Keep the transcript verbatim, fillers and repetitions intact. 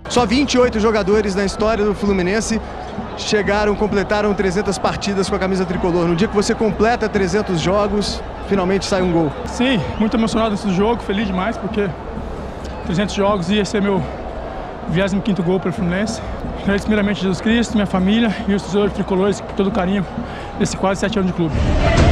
Só vinte e oito jogadores na história do Fluminense chegaram, completaram trezentas partidas com a camisa tricolor. No dia que você completa trezentos jogos, finalmente sai um gol. Sim, muito emocionado nesse jogo, feliz demais, porque trezentos jogos ia ser meu vigésimo quinto gol pelo Fluminense. Agradeço primeiramente Jesus Cristo, minha família e os tesouros tricolores por todo o carinho desses quase sete anos de clube.